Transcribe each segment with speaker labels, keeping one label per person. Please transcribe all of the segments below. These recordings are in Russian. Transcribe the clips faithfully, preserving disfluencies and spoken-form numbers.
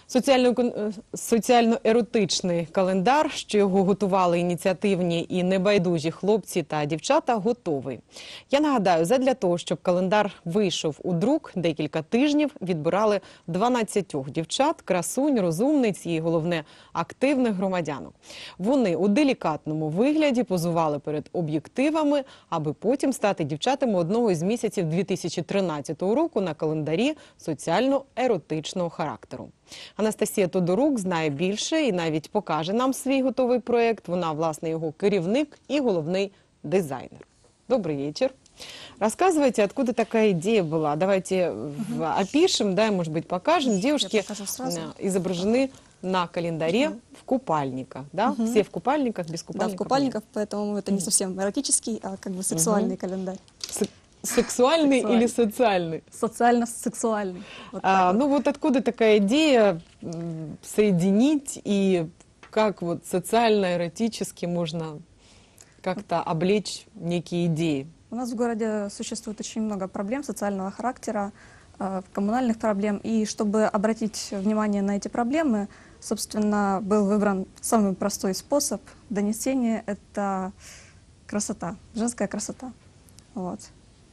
Speaker 1: Соціально- Соціально-еротичний календар, що його готували ініціативні і небайдужі хлопці та дівчата, готовий. Я нагадаю, задля того, щоб календар вийшов у друк, декілька тижнів відбирали дванадцятьох дівчат, красунь, розумниць і, головне, активних громадянок. Вони у делікатному вигляді позували перед об'єктивами, аби потім стати дівчатами одного із місяців дві тисячі тринадцятого року на календарі соціально-еротичного характеру. Анастасія Тодорук знає більше і навіть покаже нам свій готовий проєкт. Вона, власне, його керівник и головный дизайнер. Добрый вечер. Рассказывайте, откуда такая идея была. Давайте угу. опишем, да, может быть, покажем. Девушки изображены на календаре угу. в купальниках. Да? Угу. Все в купальниках, без купальников.
Speaker 2: Да, в купальниках, поэтому это не совсем эротический, а как бы сексуальный угу. календарь.
Speaker 1: Сексуальный или социальный?
Speaker 2: Социально-сексуальный.
Speaker 1: Вот а, вот. Ну вот откуда такая идея соединить и как вот социально-эротически можно как-то облечь некие идеи?
Speaker 2: У нас в городе существует очень много проблем социального характера, коммунальных проблем. И чтобы обратить внимание на эти проблемы, собственно, был выбран самый простой способ донесения – это красота, женская красота. Вот.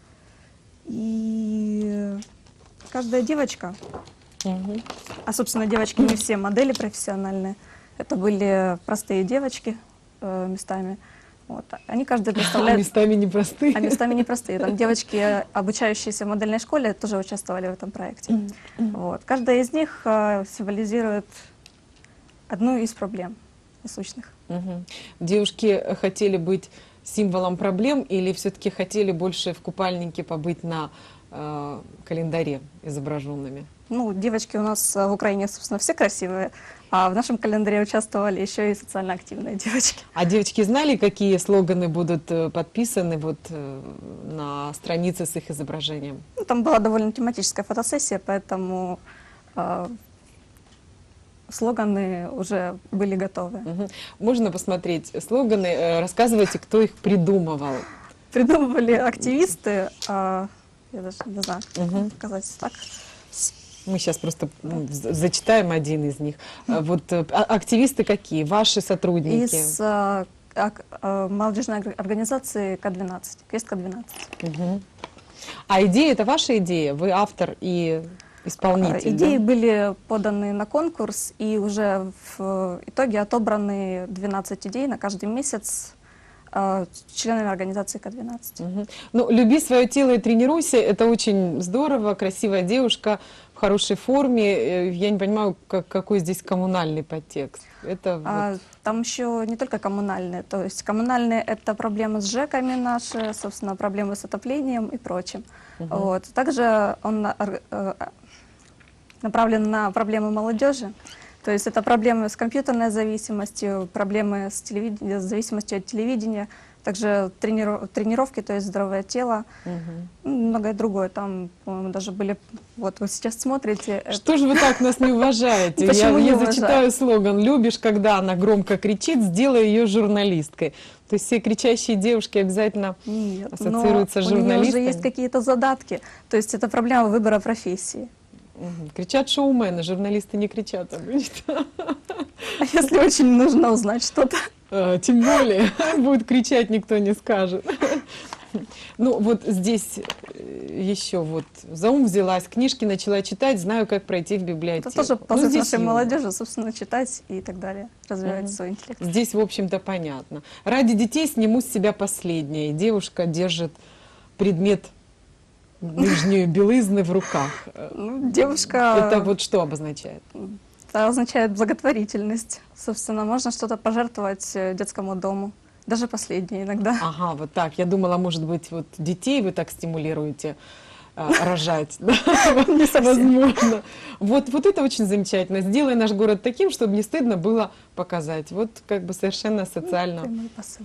Speaker 2: И каждая девочка, угу. а, собственно, девочки не все модели профессиональные, это были простые девочки э, местами. Вот. Они каждая представляет...
Speaker 1: А местами непростые.
Speaker 2: А местами непростые. Там девочки, обучающиеся в модельной школе, тоже участвовали в этом проекте. Mm -hmm. Вот. Каждая из них э, символизирует одну из проблем насущных.
Speaker 1: Mm -hmm. Девушки хотели быть символом проблем или все-таки хотели больше в купальнике побыть на э, календаре изображенными?
Speaker 2: Ну, девочки у нас в Украине, собственно, все красивые, а в нашем календаре участвовали еще и социально активные девочки.
Speaker 1: А девочки знали, какие слоганы будут подписаны вот на странице с их изображением?
Speaker 2: Ну, там была довольно тематическая фотосессия, поэтому э, слоганы уже были готовы.
Speaker 1: Угу. Можно посмотреть слоганы? Рассказывайте, кто их придумывал.
Speaker 2: Придумывали активисты, э, я даже не знаю, угу. показать так.
Speaker 1: Мы сейчас просто ну, зачитаем один из них. Вот активисты какие? Ваши сотрудники?
Speaker 2: Из а, а, молодежной организации К двенадцать, Квест К двенадцать.
Speaker 1: Угу. А идея, это ваша идея? Вы автор и исполнитель?
Speaker 2: Идеи
Speaker 1: да?
Speaker 2: были поданы на конкурс, и уже в итоге отобраны двенадцать идей на каждый месяц членами организации К двенадцать.
Speaker 1: Угу. Ну, люби свое тело и тренируйся, это очень здорово, красивая девушка в хорошей форме. Я не понимаю, как, какой здесь коммунальный подтекст. Это
Speaker 2: а,
Speaker 1: вот...
Speaker 2: Там еще не только коммунальные, то есть коммунальные это проблемы с ЖЭКами наши, собственно, проблемы с отоплением и прочим. Угу. Вот. Также он направлен на проблемы молодежи. То есть это проблемы с компьютерной зависимостью, проблемы с, телевид... с зависимостью от телевидения, также трениров... тренировки, то есть здоровое тело, угу. многое другое. Там, по-моему, даже были... Вот вы сейчас смотрите...
Speaker 1: Что это... же вы так нас не уважаете? Я, я зачитаю слоган: «Любишь, когда она громко кричит, сделай ее журналисткой». То есть все кричащие девушки обязательно Нет, ассоциируются с журналистами?
Speaker 2: У нее уже есть какие-то задатки. То есть это проблема выбора профессии.
Speaker 1: Угу. Кричат шоумены, журналисты не кричат обычно.
Speaker 2: А если очень нужно узнать что-то?
Speaker 1: А, тем более, будет кричать, никто не скажет. Ну вот здесь еще вот за ум взялась, книжки начала читать, знаю, как пройти в библиотеку.
Speaker 2: Это тоже позыв ну, нашей молодежи, собственно, читать и так далее, развивать угу. свой интеллект.
Speaker 1: Здесь, в общем-то, понятно. Ради детей сниму с себя последнее. Девушка держит предмет нижнюю белизны в руках.
Speaker 2: Ну, девушка...
Speaker 1: Это вот что обозначает?
Speaker 2: Это означает благотворительность. Собственно, можно что-то пожертвовать детскому дому. Даже последнее иногда.
Speaker 1: Ага, вот так. Я думала, может быть, вот детей вы так стимулируете а, рожать.
Speaker 2: Не совсем.
Speaker 1: Возможно. Вот, вот это очень замечательно. Сделай наш город таким, чтобы не стыдно было показать. Вот как бы совершенно социально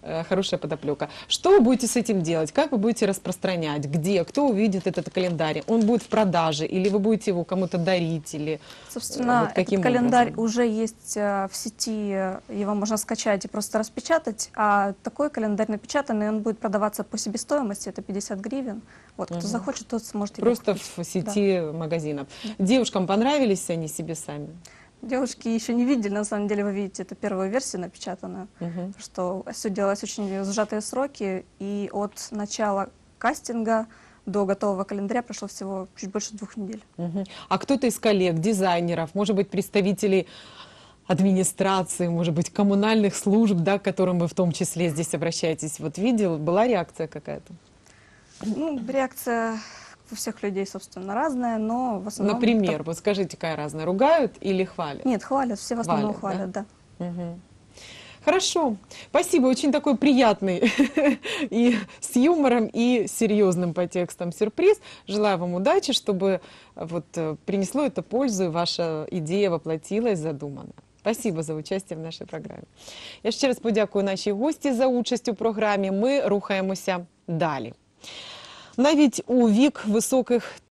Speaker 1: э, хорошая подоплека. Что вы будете с этим делать? Как вы будете распространять? Где? Кто увидит этот календарь? Он будет в продаже? Или вы будете его кому-то дарить? Или э,
Speaker 2: Собственно,
Speaker 1: вот каким
Speaker 2: этот календарь
Speaker 1: образом?
Speaker 2: уже есть э, в сети, э, его можно скачать и просто распечатать, а такой календарь напечатанный, он будет продаваться по себестоимости, это пятьдесят гривен. Вот, кто
Speaker 1: Мгм.
Speaker 2: захочет, тот сможет его
Speaker 1: Просто
Speaker 2: купить.
Speaker 1: в сети магазинов. Девушкам понравились они себе сами?
Speaker 2: Девушки еще не видели, на самом деле вы видите, это первую версию напечатанную,
Speaker 1: Мгм.
Speaker 2: что все делалось очень в сжатые сроки, и от начала кастинга до готового календаря прошло всего чуть больше двух недель.
Speaker 1: Мгм. А кто-то из коллег, дизайнеров, может быть, представителей администрации, может быть, коммунальных служб, да, к которым вы в том числе здесь обращаетесь, вот видел, была реакция какая-то?
Speaker 2: Ну, реакция у всех людей, собственно, разная, но в основном...
Speaker 1: Например, вот скажите, какая разная, ругают или хвалят?
Speaker 2: Нет, хвалят, все в основном
Speaker 1: Хвалят,
Speaker 2: хвалят, да.
Speaker 1: Мгм. Хорошо, спасибо, очень такой приятный и с юмором, и серьезным по текстам сюрприз. Желаю вам удачи, чтобы вот э, принесло это пользу, и ваша идея воплотилась задумана. Спасибо за участие в нашій програмі. Я ще раз подякую нашій гості за участь у програмі. Ми рухаємося далі. Навіть у вік високих